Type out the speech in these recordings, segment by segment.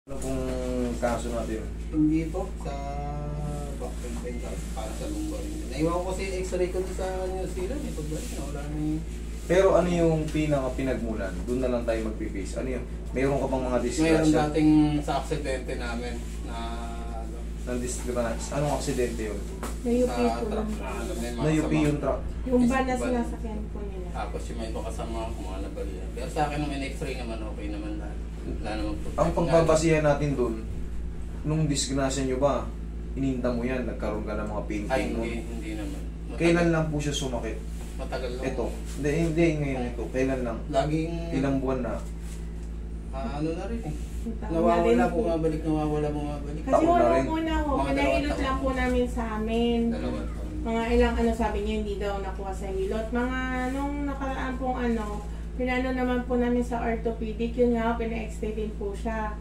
Ano pong kaso natin? Hindi po, sa back pain para sa lumbar. Naiwan ko kasi x-ray ko doon sa New Zealand. Ito ba? Wala na yung... Pero ano yung pinagmulan? Doon na lang tayo mag-base. Ano yung, mayroon ka bang mga disgrasya? Mayroon dating sa aksidente namin na... Ng disgrasya? Anong aksidente yun? Na-UP sa po truck lang. na Na-UP yung truck? Yung van na sinasakyan po nila. Tapos yung may iba kasama ko mga nabalian. Pero sa akin naman x-ray naman okay naman lahat. Wala naman po. Ang pagbabasihan natin doon, nung disgrasya nyo ba, ininta mo yan, nagkaroon ka ng mga pain Ay, nun? hindi naman. Matagal, Kailan lang po siya sumakit? Matagal lang. Ito. Hindi ngayon ito. Kailan lang? Laging... Ilang buwan na? ano na rin eh. Taon na Nawawala, rin po. bumabalik, bumabalik. Kasi Taon na wala rin. po na ho, Mga pinahilot dalawang lang taon. po namin sa amin. Dalawang taon. Mga ilang sabi niya hindi daw nakuha sa hilot. Mga nung nakaraan pong pinano naman po namin sa orthopedic, yun nga, pina-x-ray din po siya.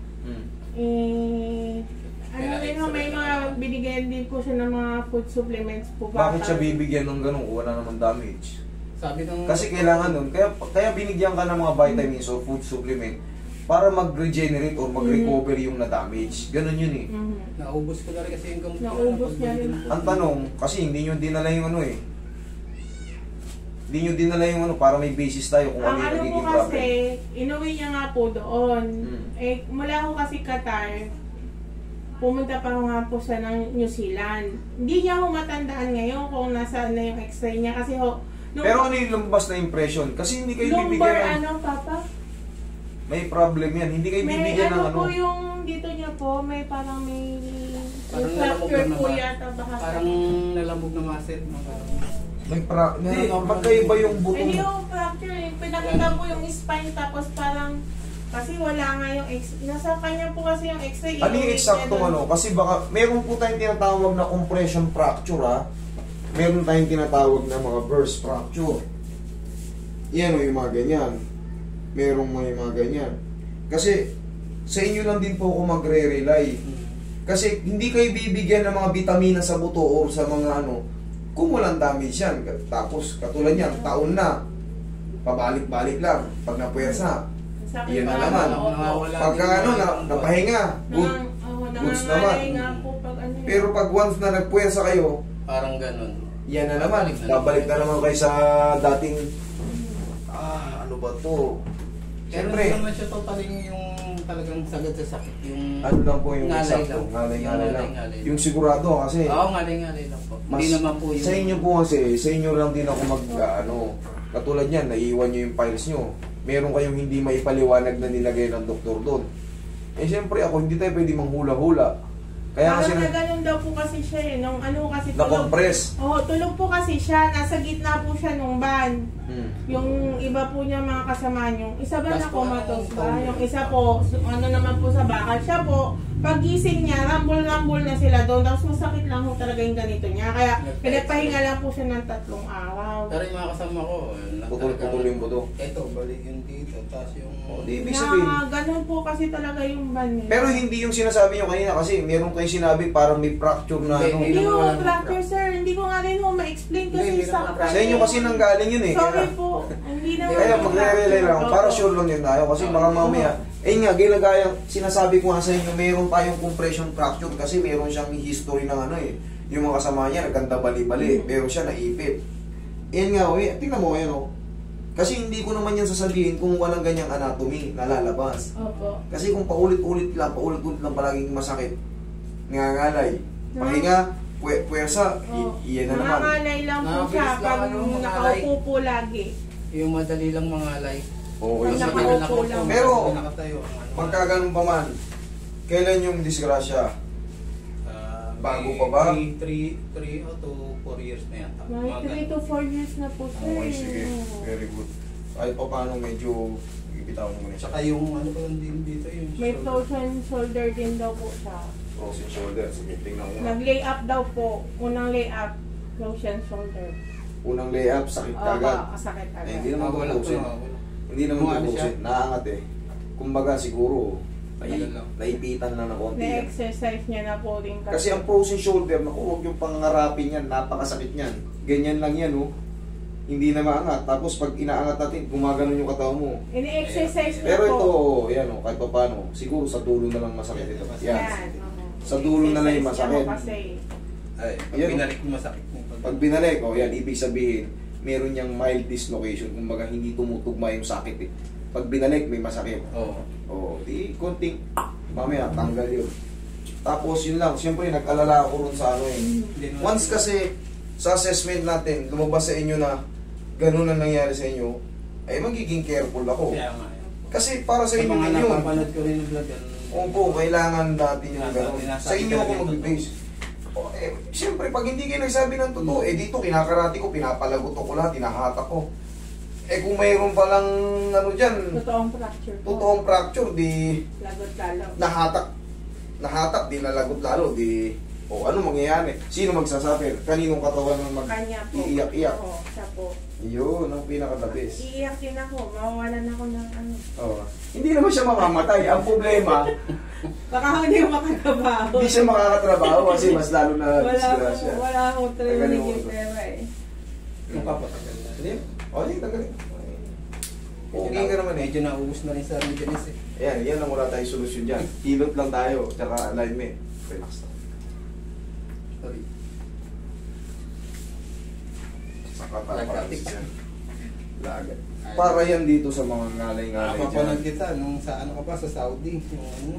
Rin ho, may mga binigyan din po siya ng mga food supplements po. Bakit siya bibigyan ng ganun kung wala naman damage? Sabi nung... Kasi kailangan nun, kaya binigyan ka ng mga vitamins o food supplement para mag-regenerate or mag-recover yung na-damage. Ganun yun eh. Naubos ko na rin kasi yung gamot. Naubos niya rin. Ang tanong, kasi hindi nyo dinala yung hindi nyo dinala yung para may basis tayo kung ano Ang yung ano po nagiging kasi, problem. inuwi niya nga po doon. Eh, mula ko kasi Qatar, pumunta pa nga po siya ng New Zealand. Hindi niya ho matandaan ngayon kung nasaan na yung x-ray niya kasi Pero ano yung lumabas na impression? Kasi hindi kayo lumbar bibigyan ng... Papa? May problem yan. Hindi kayo May bibigyan ng po yung dito niya po, may parang may Parang fracture nalamog po na yata baka. Parang nalamog na muscle. Hindi, magkaiba yung buto. Hindi yung fracture eh. Pinakita po yung spine tapos parang kasi wala nga yung nasa kanya po kasi yung x-ray. Ano yung eksaktong ano? Kasi baka, meron po tayong tinatawag na compression fracture ha. Meron tayong tinatawag na mga burst fracture. Yan o yung mga ganyan. Merong may mga ganyan. Kasi, sa inyo lang din po ako magre-rely. Kasi hindi kayo bibigyan ng mga vitamina sa buto or sa mga kung walang damage yan. Tapos, katulad yan, taon na. Pabalik-balik lang. Pag napuwersa, yan na naman. Pagka napahinga, goods naman. Pero pag once na nagpuwersa kayo, Parang ganun. yan na naman. Babalik na naman kayo sa dating, ano ba to? Pero Siyempre, hindi naman siya totally yung talagang sagad sa sakit. Yung ano lang po yung ngalay eksakto? lang. Ngalay-ngalay lang. Ngalay. Yung sigurado kasi, Oo, ngalay-ngalay lang po. Hindi naman po yung... sa inyo po kasi, sa inyo lang din ako katulad yan, naiiwan nyo yung files nyo. Meron kayong hindi maipaliwanag na nilagay ng doktor doon. Eh siyempre ako, hindi tayo pwede manghula-hula. Kaya kasi parang na ganun daw po kasi siya eh. Nung kasi na-compress. tulog po kasi siya. Nasa gitna po siya nung van. Yung iba po niya mga kasama yung isa ba Last na po, comatose ba? Yung isa po, naman po sa bakal. Siya po, pagising niya, rambol-rambol na sila doon. Tapos masakit lang po talaga yung ganito niya. Kaya pinagpahinga lang po siya ng 3 araw. Pero yung mga kasama ko, Putol-putol yung buto. Ito, balik yung dito. Tapos yung... Di ibig sabihin. Ganun po kasi talaga yung van nila. Pero hindi yung sinasabi nyo kanina kasi meron kayo sinabi parang may fracture na Hindi naman ko wala fracture sir, hindi ko nga rin ho ma-explain kasi Hindi sa naman fracture. Sa inyo kasi nanggaling yun eh. Sorry po, hindi naman. Kaya magre-relay lang ako. Para sure lang yun tayo. Kasi baka mamaya, nga, ginagaya, sinasabi ko nga sa inyo, meron tayong compression fracture kasi meron siyang history ng yung mga kasama niya, nagkanta bali-bali, pero siya naipit. Nga, tingnan mo, kasi hindi ko naman yan sasabihin kung walang ganyang anatomy na lalabas. Opo. Kasi kung paulit-ulit lang palaging masakit, nangangalay, pahinga, puwersa, iyan na naman. Nangangalay lang po siya Nakabilis lang, pag nakaupo po lagi. Yung madali lang mangalay. Oo, Pag yun. nakaupo lang. Pero, nakatayo. Pagka ganun pa man, kailan yung disgrasya? Bago pa ba? 3 to 4 years na yata. May 3 to 4 years na po sir. Okay, sige. Very good. Kahit pa paano medyo ibitawan mo muna siya. Saka yung ano ko din dito yung May frozen shoulder din daw po siya. Frozen shoulder. Sige, tingnan ko nga. Nag-lay up daw po. Unang lay up, frozen shoulder. Unang layup, sakit kagad. Sakit Eh, agad. hindi naman wala tutusin. to. Hindi naman Kung ano tutusin. siya? Naangat eh. Kumbaga siguro, Tagal lang. naipitan lang na konti yan. Na-exercise niya na po rin Kasi ang frozen shoulder, naku, huwag yung pangarapin yan, napakasakit yan. Ganyan lang yan, oh. hindi na maangat. Tapos pag inaangat natin, gumaganon yung katawan mo. Ini-exercise na Pero po. ito, yan o, kahit pa paano, siguro sa dulo na lang masakit ito. Yan. Oo. Sa dulo na lang yung Exercise masakit. niya po kasi. Ay, pag Yan. binalik mo masakit mo. Pag binalik, o yan, ibig sabihin, meron niyang mild dislocation, kumbaga hindi tumutugma yung sakit eh. Pag binalik, may masakit. Oo. O, di konting, mamaya, tanggal yun. Tapos yun lang, siyempre nag-alala ako ron sa ano eh. Once kasi, sa assessment natin, lumabas sa inyo na ganun ang nangyari sa inyo, ay magiging careful ako. Kaya nga. Kasi para sa Sa inyo mga din yun. napapanood ko rin yung vlog yan. Opo, kailangan natin yung gano'n. Sinasabi Sa inyo ako talaga yung mag-base. Siyempre, pag hindi kayo nagsabi ng totoo, dito kinakarati ko, pinapalagot ko lahat, tinahatak ko. Kung mayroon palang ano dyan, Totoong fracture po. totoong fracture, di Lagot lalo. nahatak, di nalagot lalo, di, ano mangyayari? Sino magsasuffer? Kaninong katawan ang Kanya po. mag-iiyak-iyak? Oo, siya po. Yun, ang pinaka-the best. Iiyak din ako. Mawawalan ako ng ano. Oh. Hindi naman siya mamamatay. Ang problema, Baka hindi ko makatrabaho. hindi siya makakatrabaho kasi mas lalo na disgrasya. Wala akong training Tagalin mo yung ito. pera eh. Yung papatagal na. Hindi? O, hindi, tagalin. Okay ka naman eh. Medyo nauubos na rin sa maintenance eh. Ayan, yan lang wala tayong solusyon dyan. Hilot lang tayo, tsaka alignment. Relax lang. Sorry. Sa katapos Lagatik. yan. Lagad. Para yan dito sa mga ngalay-ngalay Napapanood dyan. kita nung sa ano ka pa, sa Saudi. Yung ano.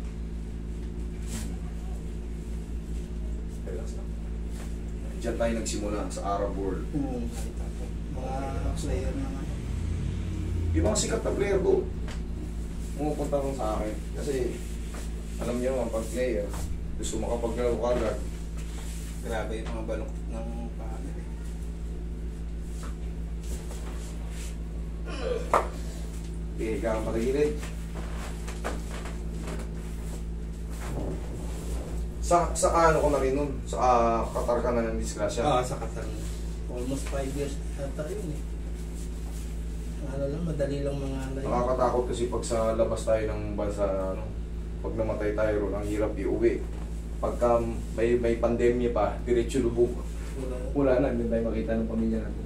Relax lang. Diyan tayo nagsimula sa Arab world. Nakita ko. Mga player naman. Yung mga sikat na player do, pumupunta rin sa akin. Kasi, alam niyo naman, pag player, gusto makapaglaro ka agad. Grabe yung mga balok ng paano eh. Pihi ka ang patagilid. Sa ano ko na rin nun? Sa Qatar ka na ng disgrasya. Sa Qatar. Almost 5 years ata yun eh. Ano lang, madali lang mga ano yun. Nakakatakot kasi pag sa labas tayo ng bansa, ano, pag namatay tayo ron, ang hirap iuwi. Pagka may pandemya pa, diretso lubog. Wala na, hindi tayo makita ng pamilya natin.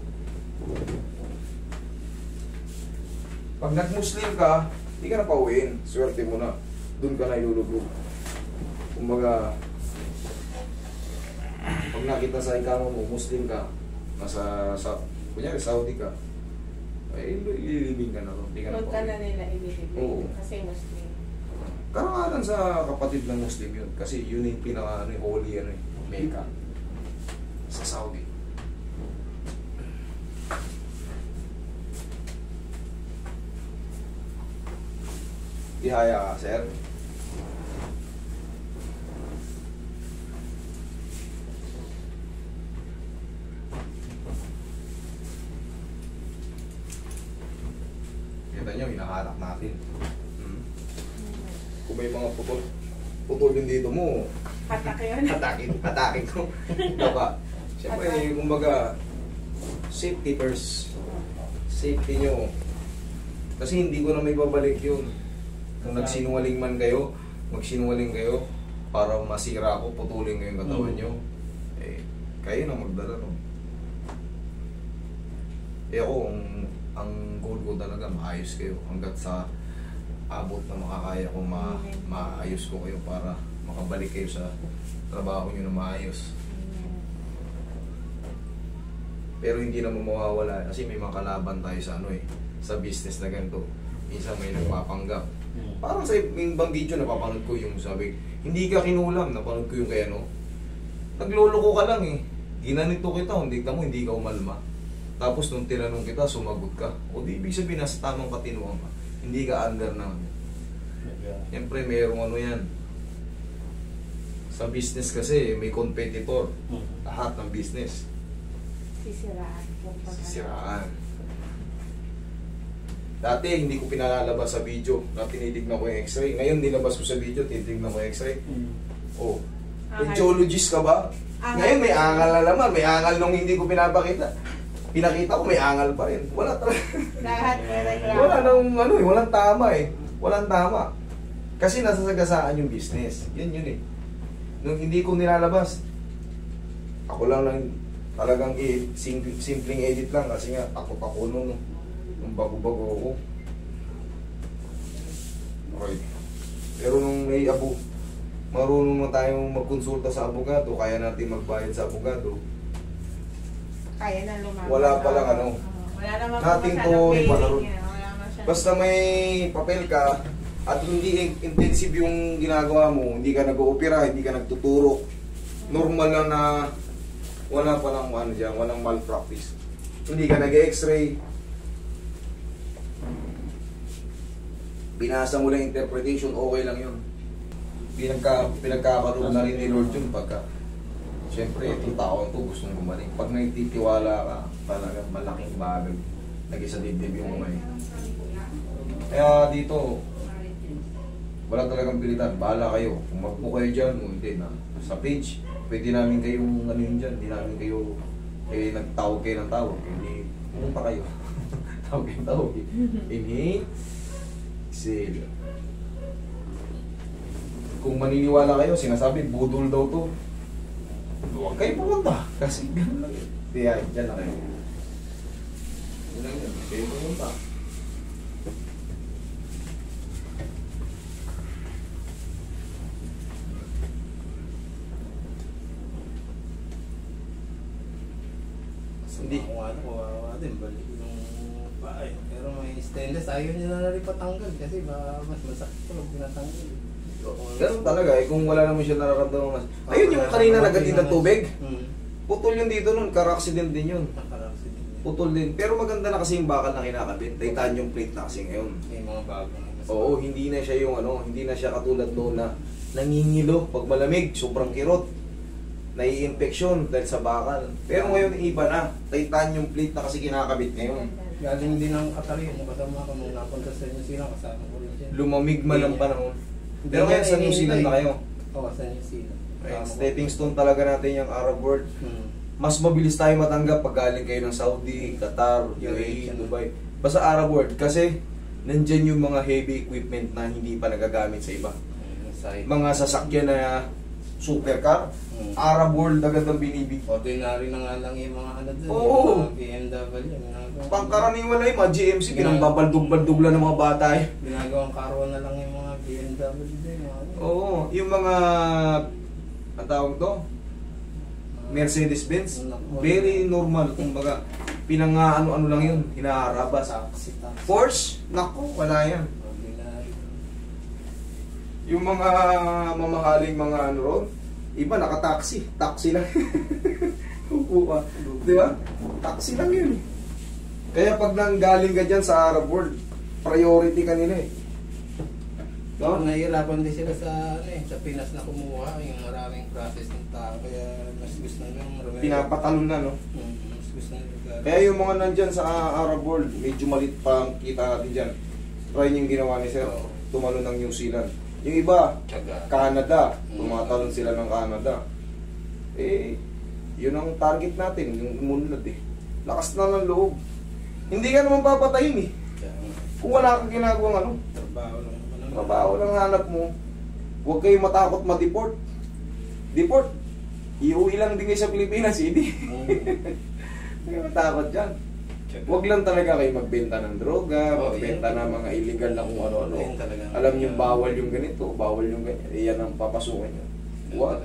Pag nag-Muslim ka, hindi ka na pauwiin. Swerte mo na. Doon ka na ilulubog. Kumbaga, pag nakita sa ikama mo, Muslim ka, kunyari Saudi ka, ay ililibing ka na ron. Hindi ka na Huwag ka na pauwiin. nila ibibigay. Oo. Kasi Muslim. Karangalan sa kapatid ng Muslim yun. Kasi yun yung pinaka holy Mecca sa Saudi. Ihaya ka, sir. Kita nyo, hinahanap natin. Kung may mga putol din dito mo, Hatak yun. hatakin ko. Diba? Siyempre, kumbaga, safety first. Safety nyo. Kasi hindi ko na may babalik yun. Kung nagsinungaling man kayo, magsinungaling kayo para masira ako, putulin ko yung katawan nyo. Eh, kayo na magdala, no? Eh ako, ang goal ko talaga, maayos kayo hanggat sa abot na makakaya ko maayos ko kayo para makabalik kayo sa trabaho nyo na maayos. Pero hindi naman mawawala kasi may mga kalaban tayo sa sa business na ganito. Minsan may nagpapanggap. Parang sa ibang video napapanood ko yung sabi, hindi ka kinulam, napanood ko yung kaya nagloloko ka lang eh. Ginanito kita, hindi ka umalma. Tapos nung tinanong kita, sumagot ka. O di ibig sabihin nasa tamang katinuan ka. Hindi ka under na. Siyempre mayroong yan. Sa business kasi may competitor. Lahat ng business. Sisiraan. Sisiraan. Dati hindi ko pinalalabas sa video na tinitignan ko yung x-ray. Ngayon nilabas ko sa video, tinitignan ko yung x-ray. Oh. Radiologist ka ba? Ngayon may angal na naman. May angal nung hindi ko pinapakita. Pinakita ko may angal pa rin. Wala talaga. Lahat may reklamo. Wala nang walang tama eh. Walang tama. Kasi nasasagasaan yung business. Yun eh. Nung hindi ko nilalabas, ako lang Talagang simpleng edit lang kasi nga takot ako nung bago-bago ako. Okay. Pero nung marunong na tayong magkonsulta sa abogado, kaya natin magbayad sa abogado. Kaya na lumabas. Wala palang ano. Wala naman Nating po to, masyadong ipalaro. pairing, wala naman siya. Basta may papel ka at hindi intensive yung ginagawa mo, hindi ka nag-oopera, hindi ka nagtuturok, normal lang na wala palang ano dyan, walang malpractice. Hindi ka nag-x-ray, binasa mo lang interpretation, okay lang yun. Pinagkakaroon na rin ni Lord yun pagka siyempre, itong tao ito gustong gumaling. Pag nagtitiwala ka, talaga malaking bagay. Nag-isa dibdib yung mga yun. Kaya dito, wala talagang pilitan. Bahala kayo. Kung magpo kayo dyan o hindi na. Sa page, pwede namin kayong ano yun dyan. Hindi namin kayo, nagtawag kayo ng tawag. Hindi, pumunta kayo. Tawag kayo ng tawag. Inhale. Exhale. Kung maniniwala kayo, sinasabi, budol daw to. Huwag kayo pumunta. Kasi gano'n lang yun. Kaya, dyan na kayo. Dyan lang yun. Kayo pumunta. Hindi. Kawawa din, balik yung bahay. Pero may stainless, ayaw niya na rin patanggal kasi mas masakit ko pag pinatanggal. Ganun talaga eh, kung wala naman siya nararamdaman mas. Ayun yung kanina nagatid ng tubig. Putol yun dito nun, car-accident din yun. Putol din. Pero maganda na kasi yung bakal na kinakabit. Titanium plate na kasi ngayon. May mga bagong. Oo, hindi na siya yung ano, hindi na siya katulad noon na nangingilo pag malamig, sobrang kirot. Nai-infection dahil sa bakal. Pero ngayon iba na. Titanium plate na kasi kinakabit ngayon. Galing din ang Qatar yun. Kasama ko nung napunta sa New Zealand, kasama ko rin siya. Lumamig man ang panahon. Pero ngayon sa New Zealand na kayo. Oo, sa New Zealand. Stepping stone talaga natin yung Arab world. Mas mabilis tayo matanggap pag galing kayo ng Saudi, Qatar, UAE, Dubai. Basta Arab world kasi nandyan yung mga heavy equipment na hindi pa nagagamit sa iba. Mga sasakyan na supercar, Arab world agad ang binibig. Ordinary na nga lang yung mga ano dun. Oo. Mga BMW. Pangkaraniwan lang yung mga GMC, pinambabaldog-baldog lang ng mga bata eh. Ginagawang karawan na lang yung mga BMW din. Oo, yung mga ang tawag to? Mercedes-Benz. Very normal, kumbaga pinang-ano-ano lang yun, hinaharabas. Porsche, nako, wala yan. Yung mga mamahaling mga ano ron, iba naka-taxi, taxi lang. Upo ka, di ba? Taxi lang yun. Kaya pag nanggaling ka dyan sa Arab world, priority ka nila eh. No? Nahihirapan din sila sa Pinas na kumuha yung maraming process ng tao, kaya mas gusto na yung Pinapatalon na, no? Mas gusto na. Kaya yung mga nandyan sa Arab world, medyo malit pa ang kita natin dyan. Try yung ginawa ni Sir, tumalo ng New Zealand. Yung iba, Canada, tumatalon sila ng Canada. Eh, yun ang target natin, yung umunlad eh. Lakas na ng loob. Hindi ka naman papatayin eh. Kung wala kang ginagawang ano, trabaho lang hanap mo. Huwag kayo matakot ma-deport. Deport. Iuwi lang din kayo sa Pilipinas, hindi. Hindi kayo matakot dyan. Huwag lang talaga kayo magbenta ng droga, magbenta ng mga illegal na kung ano-ano. Alam niyo bawal yung ganito, bawal yung ganito. Iyan ang papasukin niyo. Huwag.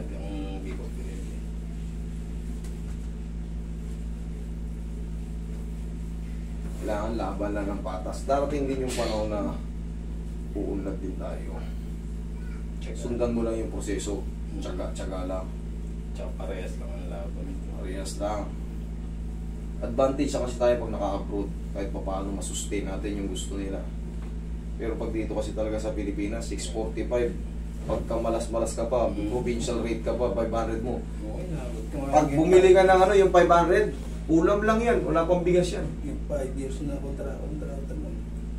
Kailangan laban lang ng patas. Darating din yung panahon na uunlad din tayo. Sundan mo lang yung proseso. Tsaga lang. Tsaka parehas lang ang laban. Parehas lang. Advantage sa kasi tayo pag naka-abroad. Kahit pa paano masustain natin yung gusto nila. Pero pag dito kasi talaga sa Pilipinas, 645. Pagka malas-malas ka pa, provincial rate ka pa, 500 mo. Pag bumili ka ng ano, yung 500, ulam lang yan. Wala pang bigas yan. Yung 5 years na kontrata lang.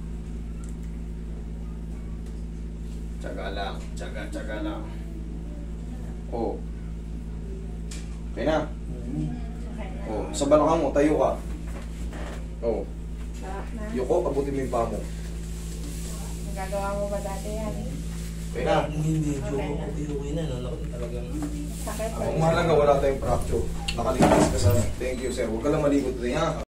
Tsaga lang. Tsaga lang. Oh. Okay na. Oh, sa balakang mo, tayo ka. Oh. Sarap na. Yuko, abutin mo yung paa mo. Nagagawa mo ba dati yan? Okay na. Hindi, okay na. Talagang... Sakit. Ang mahalaga, wala tayong fracture. Nakaligtas ka sa... Thank you, sir. Huwag ka lang malikot rin, ha?